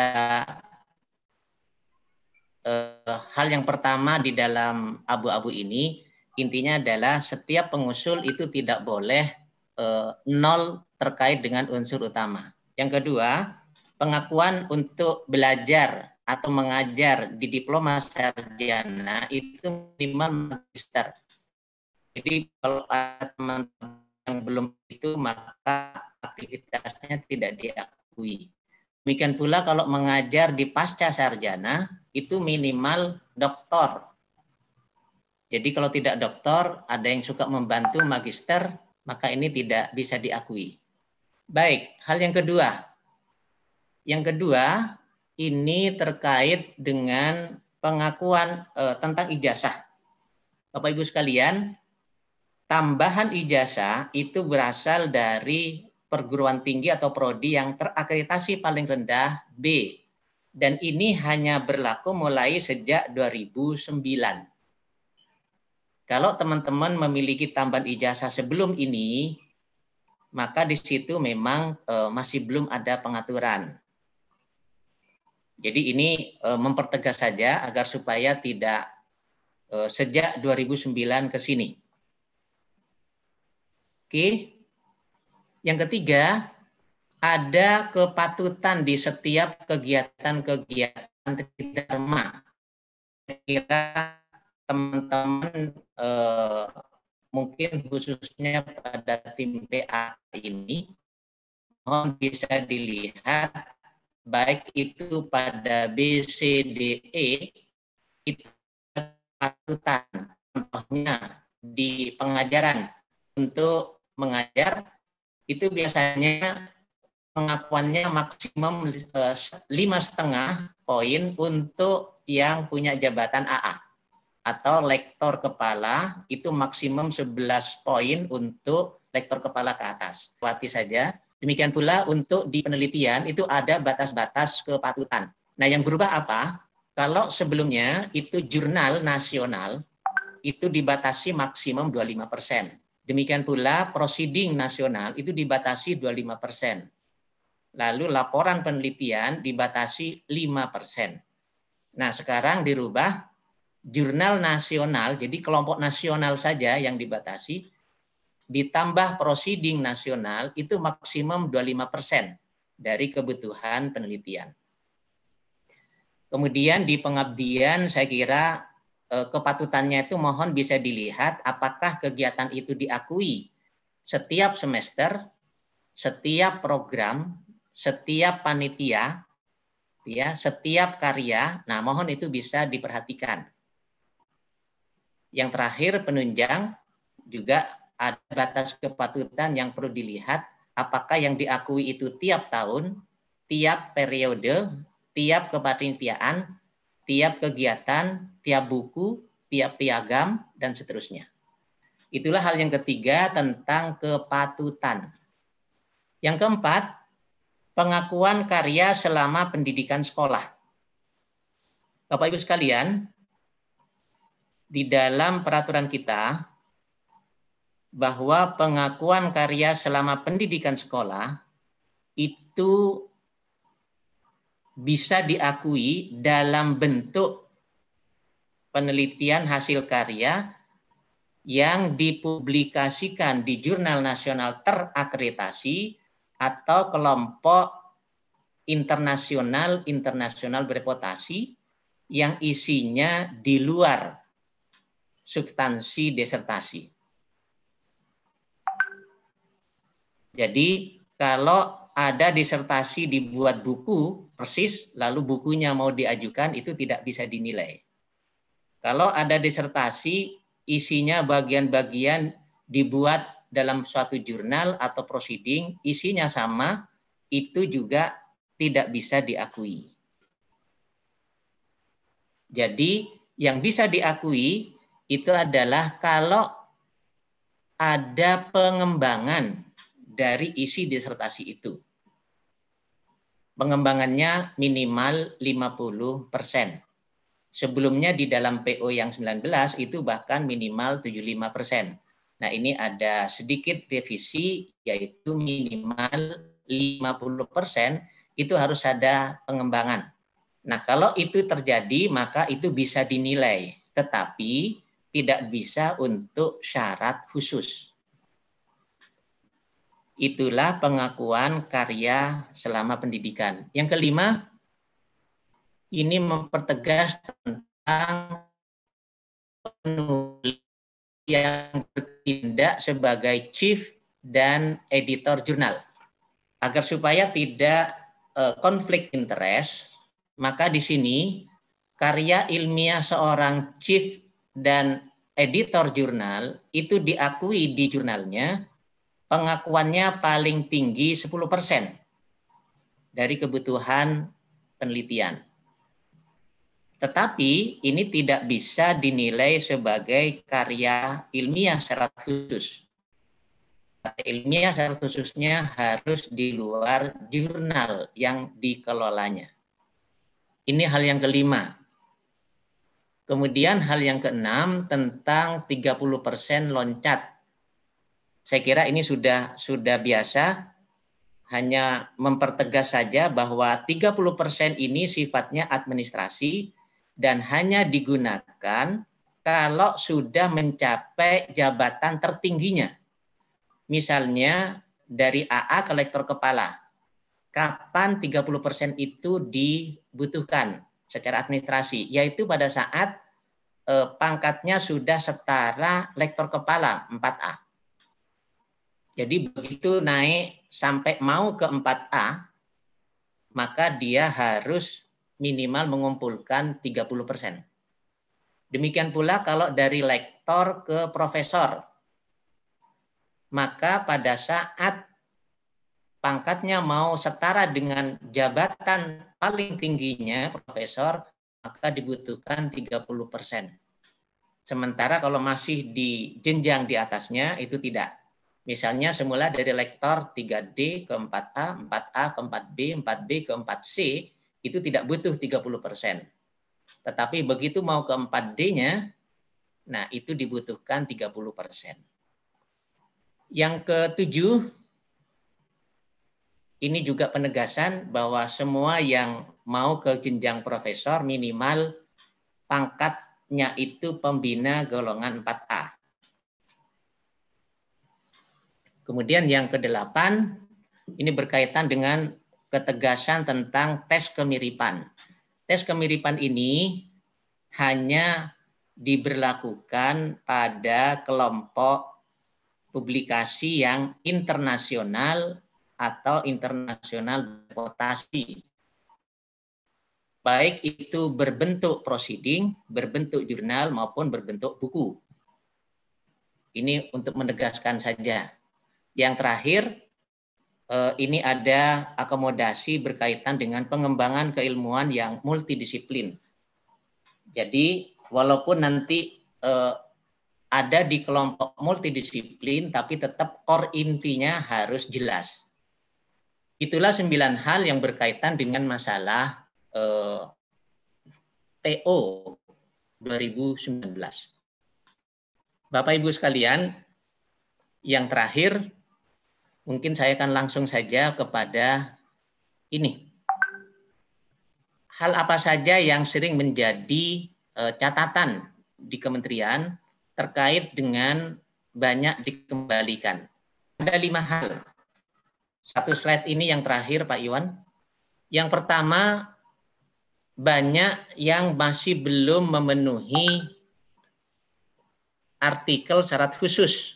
eh, hal yang pertama di dalam abu-abu ini, intinya adalah setiap pengusul itu tidak boleh eh, nol terkait dengan unsur utama. Yang kedua, pengakuan untuk belajar atau mengajar di diploma sarjana itu minimal magister. Jadi kalau ada teman-teman yang belum itu maka aktivitasnya tidak diakui. Demikian pula kalau mengajar di pasca sarjana itu minimal doktor. Jadi kalau tidak doktor, ada yang suka membantu magister, maka ini tidak bisa diakui. Baik, hal yang kedua. Yang kedua, ini terkait dengan pengakuan eh, tentang ijazah. Bapak Ibu sekalian, tambahan ijazah itu berasal dari perguruan tinggi atau prodi yang terakreditasi paling rendah B. Dan ini hanya berlaku mulai sejak dua ribu sembilan. Kalau teman-teman memiliki tambahan ijazah sebelum ini, maka di situ memang e, masih belum ada pengaturan. Jadi ini e, mempertegas saja agar supaya tidak e, sejak dua ribu sembilan ke sini. Oke. Yang ketiga, ada kepatutan di setiap kegiatan-kegiatan Tridharma. Kira teman-teman eh, mungkin khususnya pada tim P A ini mohon bisa dilihat baik itu pada B, C, D, E itu kepatutan. Contohnya di pengajaran untuk mengajar itu biasanya pengakuannya maksimum lima setengah poin untuk yang punya jabatan A A. Atau lektor kepala itu maksimum sebelas poin untuk lektor kepala ke atas. Lewati saja. Demikian pula untuk di penelitian itu ada batas-batas kepatutan. Nah yang berubah apa? Kalau sebelumnya itu jurnal nasional itu dibatasi maksimum dua puluh lima persen. Demikian pula proceeding nasional itu dibatasi dua puluh lima persen. Lalu laporan penelitian dibatasi lima persen. Nah sekarang dirubah jurnal nasional, jadi kelompok nasional saja yang dibatasi, ditambah proceeding nasional itu maksimum dua puluh lima persen dari kebutuhan penelitian. Kemudian di pengabdian saya kira eh, kepatutannya itu mohon bisa dilihat apakah kegiatan itu diakui setiap semester, setiap program, setiap panitia, ya, setiap karya. Nah, mohon itu bisa diperhatikan. Yang terakhir penunjang juga ada batas kepatutan yang perlu dilihat apakah yang diakui itu tiap tahun, tiap periode, tiap kepanitiaan, tiap kegiatan, tiap buku, tiap piagam, dan seterusnya. Itulah hal yang ketiga tentang kepatutan. Yang keempat, pengakuan karya selama pendidikan sekolah. Bapak Ibu sekalian, di dalam peraturan kita bahwa pengakuan karya selama pendidikan sekolah itu bisa diakui dalam bentuk penelitian hasil karya yang dipublikasikan di jurnal nasional terakreditasi atau kelompok internasional internasional bereputasi yang isinya di luar substansi disertasi. Jadi kalau ada disertasi dibuat buku persis, lalu bukunya mau diajukan itu tidak bisa dinilai. Kalau ada disertasi isinya bagian-bagian dibuat dalam suatu jurnal atau proceeding, isinya sama, itu juga tidak bisa diakui. Jadi yang bisa diakui itu adalah kalau ada pengembangan dari isi disertasi itu. Pengembangannya minimal lima puluh persen. Sebelumnya di dalam P O yang sembilan belas itu bahkan minimal tujuh puluh lima persen. Nah ini ada sedikit revisi yaitu minimal lima puluh persen itu harus ada pengembangan. Nah kalau itu terjadi maka itu bisa dinilai. Tetapi tidak bisa untuk syarat khusus. Itulah pengakuan karya selama pendidikan. Yang kelima, ini mempertegas tentang penulis yang bertindak sebagai chief dan editor jurnal. Agar supaya tidak uh, konflik interest, maka di sini karya ilmiah seorang chief dan editor jurnal itu diakui di jurnalnya, pengakuannya paling tinggi sepuluh persen dari kebutuhan penelitian. Tetapi ini tidak bisa dinilai sebagai karya ilmiah secara khusus. Karya ilmiah secara khususnya harus di luar jurnal yang dikelolanya. Ini hal yang kelima. Kemudian hal yang keenam tentang tiga puluh persen loncat. Saya kira ini sudah sudah biasa, hanya mempertegas saja bahwa tiga puluh persen ini sifatnya administrasi dan hanya digunakan kalau sudah mencapai jabatan tertingginya. Misalnya dari A A ke lektor kepala. Kapan tiga puluh persen itu dibutuhkan secara administrasi? Yaitu pada saat eh, pangkatnya sudah setara lektor kepala empat A. Jadi begitu naik sampai mau ke empat A, maka dia harus minimal mengumpulkan tiga puluh persen. Demikian pula kalau dari lektor ke profesor, maka pada saat pangkatnya mau setara dengan jabatan paling tingginya profesor, maka dibutuhkan tiga puluh persen. Sementara kalau masih di jenjang di atasnya itu tidak. Misalnya semula dari lektor tiga D ke empat A, empat A ke empat B, empat B ke empat C, itu tidak butuh tiga puluh persen. Tetapi begitu mau ke empat D-nya, nah itu dibutuhkan tiga puluh persen. Yang ketujuh, ini juga penegasan bahwa semua yang mau ke jenjang profesor minimal pangkatnya itu pembina golongan empat A. Kemudian yang kedelapan, ini berkaitan dengan ketegasan tentang tes kemiripan. Tes kemiripan ini hanya diberlakukan pada kelompok publikasi yang internasional atau internasional reputasi. Baik itu berbentuk proceeding, berbentuk jurnal maupun berbentuk buku. Ini untuk menegaskan saja. Yang terakhir, ini ada akomodasi berkaitan dengan pengembangan keilmuan yang multidisiplin. Jadi walaupun nanti eh, ada di kelompok multidisiplin, tapi tetap core intinya harus jelas. Itulah sembilan hal yang berkaitan dengan masalah eh, T O dua ribu sembilan belas. Bapak Ibu sekalian, yang terakhir, mungkin saya akan langsung saja kepada ini. Hal apa saja yang sering menjadi uh, catatan di kementerian terkait dengan banyak dikembalikan? Ada lima hal. Satu slide ini yang terakhir, Pak Iwan. Yang pertama, banyak yang masih belum memenuhi artikel syarat khusus.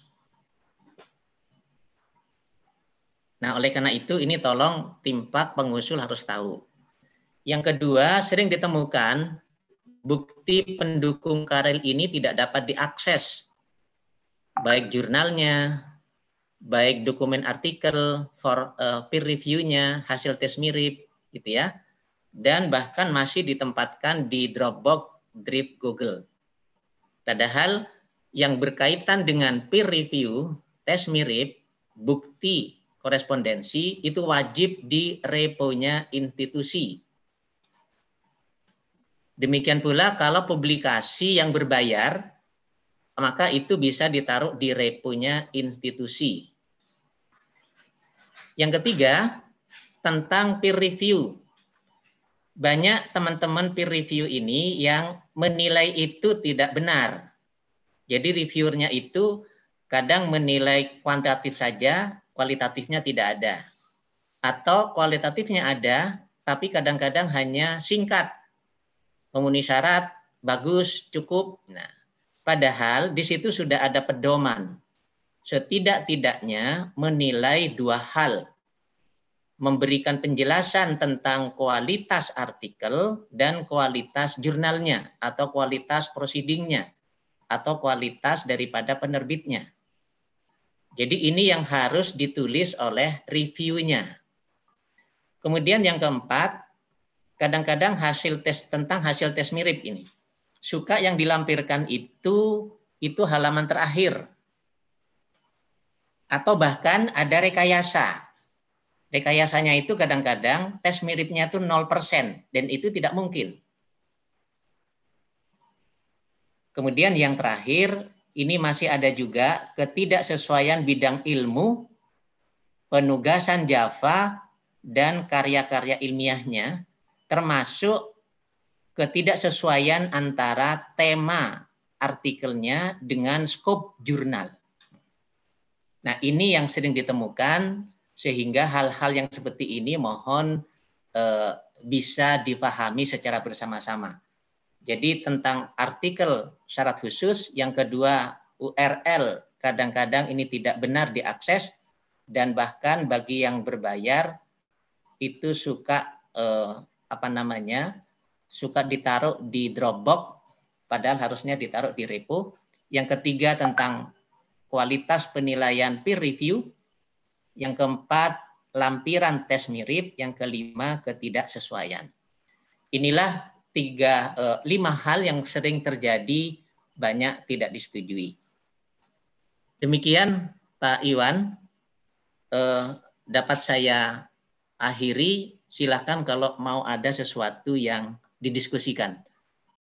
Nah, oleh karena itu ini tolong tim Pak pengusul harus tahu. Yang kedua, sering ditemukan bukti pendukung karel ini tidak dapat diakses. Baik jurnalnya, baik dokumen artikel, for uh, peer review-nya, hasil tes mirip, gitu ya. Dan bahkan masih ditempatkan di Dropbox Drive Google. Padahal yang berkaitan dengan peer review, tes mirip, bukti korespondensi itu wajib di reponya institusi. Demikian pula kalau publikasi yang berbayar, maka itu bisa ditaruh di reponya institusi. Yang ketiga, tentang peer review. Banyak teman-teman peer review ini yang menilai itu tidak benar. Jadi reviewernya itu kadang menilai kuantitatif saja, kualitatifnya tidak ada. Atau kualitatifnya ada, tapi kadang-kadang hanya singkat. memenuhi syarat, bagus, cukup. Nah, padahal di situ sudah ada pedoman. Setidak-tidaknya menilai dua hal. Memberikan penjelasan tentang kualitas artikel dan kualitas jurnalnya atau kualitas proceedingnya atau kualitas daripada penerbitnya. Jadi ini yang harus ditulis oleh reviewnya. Kemudian yang keempat, kadang-kadang hasil tes tentang hasil tes mirip ini. Suka yang dilampirkan itu itu halaman terakhir. Atau bahkan ada rekayasa. Rekayasanya itu kadang-kadang tes miripnya itu nol persen dan itu tidak mungkin. Kemudian yang terakhir, ini masih ada juga ketidaksesuaian bidang ilmu, penugasan Java, dan karya-karya ilmiahnya, termasuk ketidaksesuaian antara tema artikelnya dengan skop jurnal. Nah, ini yang sering ditemukan, sehingga hal-hal yang seperti ini mohon eh, bisa dipahami secara bersama-sama. Jadi tentang artikel syarat khusus, yang kedua U R L kadang-kadang ini tidak benar diakses, dan bahkan bagi yang berbayar itu suka eh, apa namanya suka ditaruh di Dropbox, padahal harusnya ditaruh di repo. Yang ketiga tentang kualitas penilaian peer review. Yang keempat, lampiran tes mirip. Yang kelima, ketidaksesuaian. Inilah tiga, eh, lima hal yang sering terjadi, banyak tidak disetujui. Demikian Pak Iwan, eh, dapat saya akhiri. Silakan kalau mau ada sesuatu yang didiskusikan.